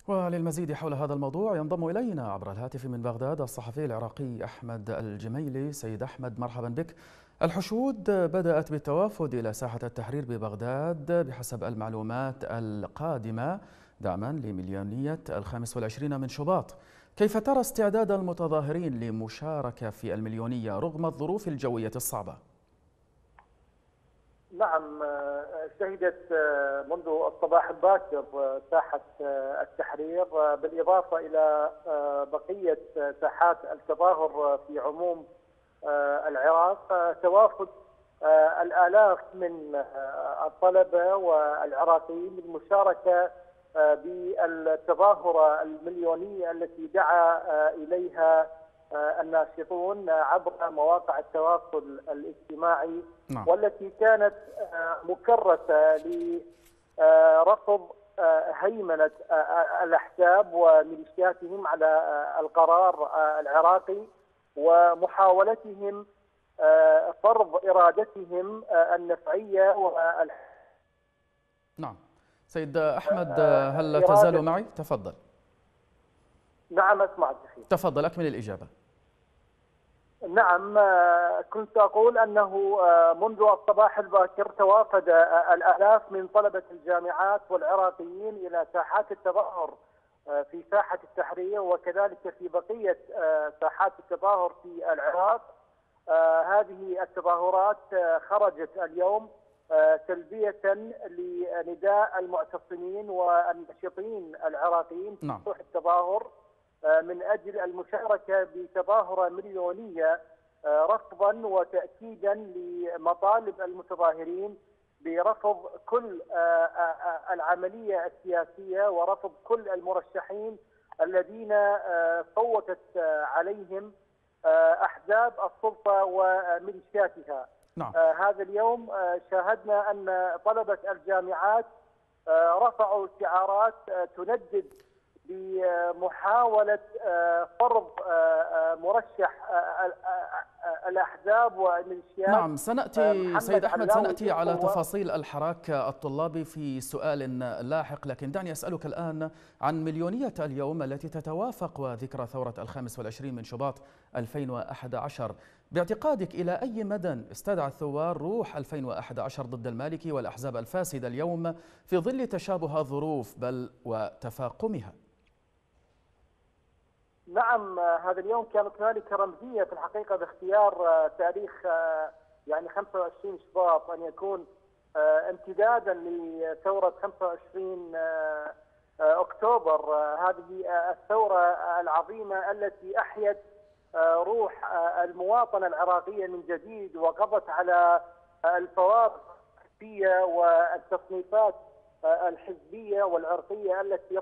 وللمزيد حول هذا الموضوع ينضم إلينا عبر الهاتف من بغداد الصحفي العراقي أحمد الجميلي. سيد أحمد، مرحبا بك. الحشود بدأت بالتوافد إلى ساحة التحرير ببغداد بحسب المعلومات القادمة دعما لمليونية 25 من شباط. كيف ترى استعداد المتظاهرين لمشاركة في المليونية رغم الظروف الجوية الصعبة؟ نعم، شهدت منذ الصباح الباكر ساحة التحرير بالإضافة إلى بقية ساحات التظاهر في عموم العراق توافد الآلاف من الطلبة والعراقيين للمشاركة بالتظاهرة المليونية التي دعا إليها الناشطون عبر مواقع التواصل الاجتماعي، نعم. والتي كانت مكرسة لرفض هيمنة الأحزاب وميليشياتهم على القرار العراقي ومحاولتهم فرض إرادتهم النفعية نعم. سيد أحمد، هل تزال معي؟ تفضل. نعم، أسمعك أخي. تفضل أكمل الإجابة. نعم، كنت أقول أنه منذ الصباح الباكر توافد الآلاف من طلبة الجامعات والعراقيين إلى ساحات التظاهر في ساحة التحرير وكذلك في بقية ساحات التظاهر في العراق. هذه التظاهرات خرجت اليوم تلبية لنداء المعتصمين والناشطين العراقيين في ساحة التظاهر من أجل المشاركة بتظاهرة مليونية رفضا وتأكيدا لمطالب المتظاهرين برفض كل العملية السياسية ورفض كل المرشحين الذين صوتت عليهم أحزاب السلطة وميليشياتها. نعم. هذا اليوم شاهدنا أن طلبة الجامعات رفعوا شعارات تندد بمحاولة فرض مرشح الأحزاب والميليشيات. نعم، سنأتي سيد أحمد، سنأتي على تفاصيل الحراك الطلابي في سؤال لاحق، لكن دعني أسألك الآن عن مليونية اليوم التي تتوافق وذكرى ثورة 25 من شباط 2011. باعتقادك إلى أي مدى استدعى الثوار روح 2011 ضد المالكي والأحزاب الفاسدة اليوم في ظل تشابه الظروف بل وتفاقمها؟ نعم، هذا اليوم كانت هنالك رمزية في الحقيقة باختيار تاريخ 25 شباط أن يكون امتدادا لثورة 25 أكتوبر. هذه الثورة العظيمة التي أحيت روح المواطنة العراقية من جديد وقضت على الفوارق الحزبية والتصنيفات الحزبية والعرقية التي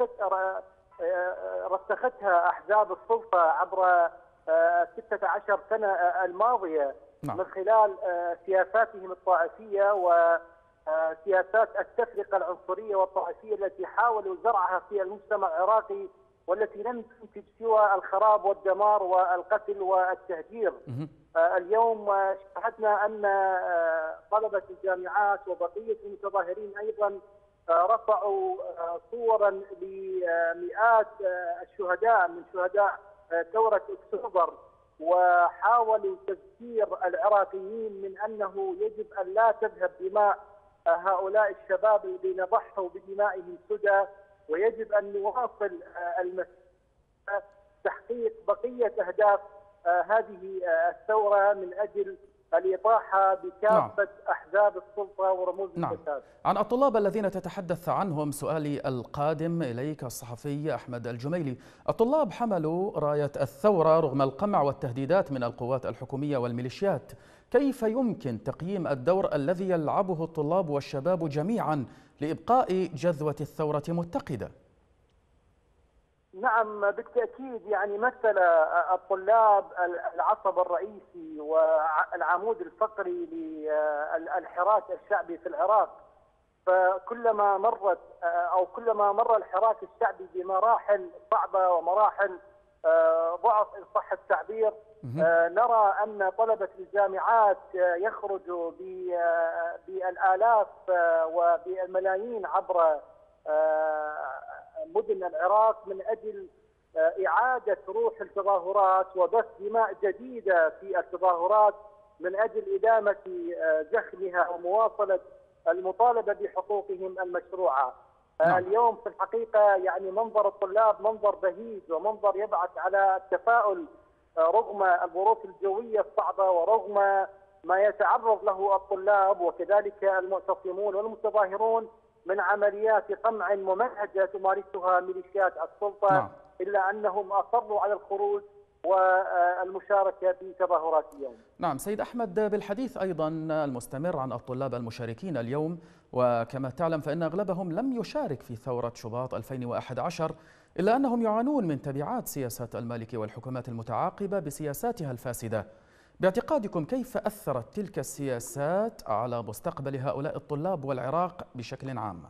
رسختها أحزاب السلطة عبر 16 سنة الماضية. نعم. من خلال سياساتهم الطائفية وسياسات التفرقة العنصرية والطائفية التي حاولوا زرعها في المجتمع العراقي والتي لم تنتج سوى الخراب والدمار والقتل والتهجير. اليوم شاهدنا أن طلبة الجامعات وبقية المتظاهرين أيضا رفعوا صورا لمئات الشهداء من شهداء ثورة أكتوبر، وحاولوا تذكير العراقيين من أنه يجب أن لا تذهب دماء هؤلاء الشباب الذين ضحوا بدمائهم سدى، ويجب أن نواصل تحقيق بقية أهداف هذه الثورة من أجل الإطاحة بكافة أحزاب السلطة ورموز الفساد. عن الطلاب الذين تتحدث عنهم سؤالي القادم إليك الصحفي أحمد الجميلي. الطلاب حملوا راية الثورة رغم القمع والتهديدات من القوات الحكومية والميليشيات. كيف يمكن تقييم الدور الذي يلعبه الطلاب والشباب جميعا لإبقاء جذوة الثورة متقدة؟ نعم، بالتأكيد مثل الطلاب العصب الرئيسي والعمود الفقري للحراك الشعبي في العراق. فكلما كلما مر الحراك الشعبي بمراحل صعبة ومراحل ضعف إن صح التعبير، نرى أن طلبة الجامعات يخرجوا بالآلاف وبالملايين عبر مدن العراق من أجل إعادة روح التظاهرات وبث دماء جديدة في التظاهرات من أجل إدامة زخمها ومواصلة المطالبة بحقوقهم المشروعة. اليوم في الحقيقة يعني منظر الطلاب منظر بهيج ومنظر يبعث على التفاؤل رغم الظروف الجوية الصعبة ورغم ما يتعرض له الطلاب وكذلك المعتصمون والمتظاهرون من عمليات قمع ممنهجة تمارسها ميليشيات السلطة. إلا أنهم أصروا على الخروج والمشاركة في تظاهرات اليوم. نعم سيد أحمد، بالحديث أيضا المستمر عن الطلاب المشاركين اليوم، وكما تعلم فإن أغلبهم لم يشارك في ثورة شباط 2011 إلا أنهم يعانون من تبعات سياسة المالكي والحكومات المتعاقبة بسياساتها الفاسدة. باعتقادكم كيف أثرت تلك السياسات على مستقبل هؤلاء الطلاب والعراق بشكل عام؟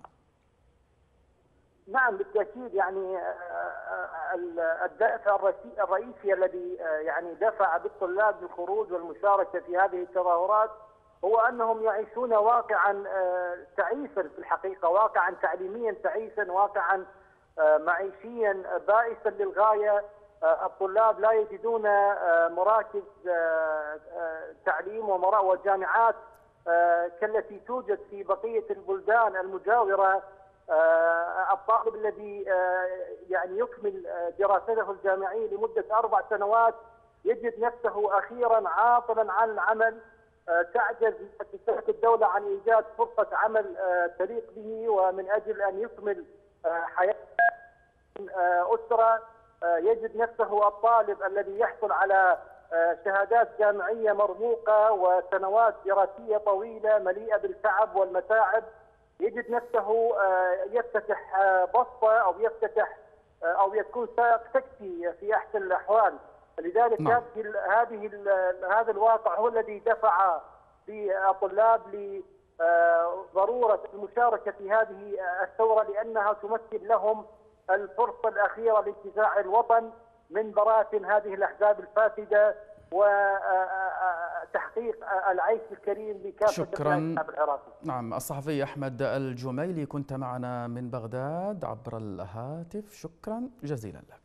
نعم بالتأكيد، يعني الدافع الرئيسي الذي يعني دفع بالطلاب للخروج والمشاركة في هذه التظاهرات هو أنهم يعيشون واقعا تعيسا في الحقيقة، واقعا تعليميا تعيسا، واقعا معيشيا بائسا للغاية. الطلاب لا يجدون مراكز تعليم وجامعات كالتي توجد في بقية البلدان المجاورة. الطالب الذي يعني يكمل دراسته الجامعية لمدة 4 سنوات يجد نفسه أخيرا عاطلا عن العمل. تعجز مؤسسات الدولة عن إيجاد فرصة عمل تليق به، ومن أجل أن يكمل حياة أسرة يجد نفسه الطالب الذي يحصل على شهادات جامعية مرموقة وسنوات دراسية طويلة مليئة بالتعب والمتاعب يجد نفسه يفتتح بسطة أو يفتتح أو يكون سائق تاكسي في أحسن الأحوال. لذلك هذا الواقع هو الذي دفع بالطلاب لضرورة المشاركة في هذه الثورة، لأنها تمثل لهم الفرصة الأخيرة لانتزاع الوطن من براثن هذه الأحزاب الفاسدة وتحقيق العيش الكريم لكافة الشعب العراقي. نعم، الصحفي أحمد الجميلي كنت معنا من بغداد عبر الهاتف، شكرا جزيلا لك.